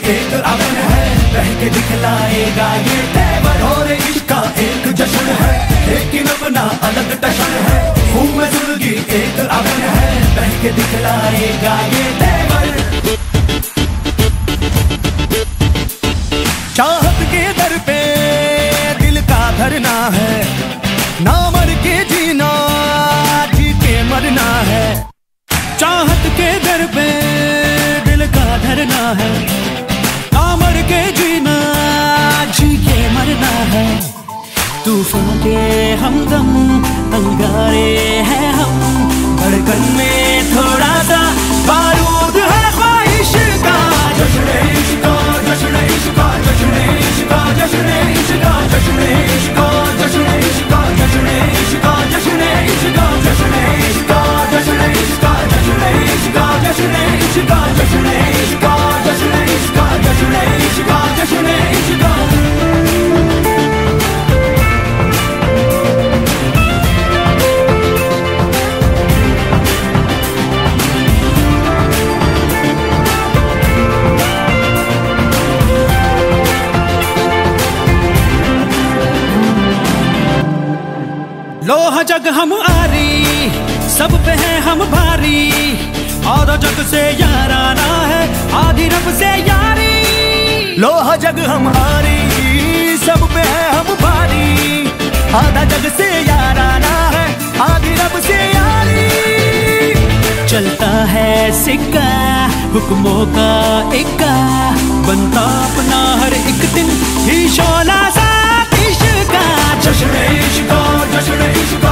एक अमन है, बह के दिखलाएगा ये तेवर। और इश्क का एक जश्न है, लेकिन अपना अलग टशन है। खून में जिंदगी एक अमन है, बह के दिखलाएगा ये तेवर। चाहत के दर पे दिल का धरना है, ना मर के जीना जी के मरना है। चाहत के दर पे दिल का धरना है, ना मर के जीना जी के मरना है। तूफान के हमदम अंगारे हैं हम, धड़कन में थोड़ा सा बारूद है ख्वाहिश का। जश्न इश्क, जश्न इश्क, जश्न इश्क, जश्न इश्क, जश्न इश्क, जश्न इश्क, जश्न इश्क, जश्न इश्क, जश्न इश्क, जश्न इश्क, जश्न इश्क, जश्न इश्क, जश्न इश्क, जश्न इश्क, जश्न इश्क, जश्न इश्क। लोहा जग हम आरी, सब पे हैं हम भारी। आधा जग से याराना है, आधी रब से यारी। लोहा जग हम आरी, सब पे हैं हम भारी। आधा जग से याराना है, आधी रब से यारी। चलता है सिक्का हुक्मों का इक्का, बनता अपना हर एक दिन ही शोला सा इश्क का। जश्न इश्क, जश्न इश्क,